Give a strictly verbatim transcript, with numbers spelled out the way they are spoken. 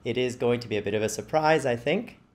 it is going to be a bit of a surprise, I think.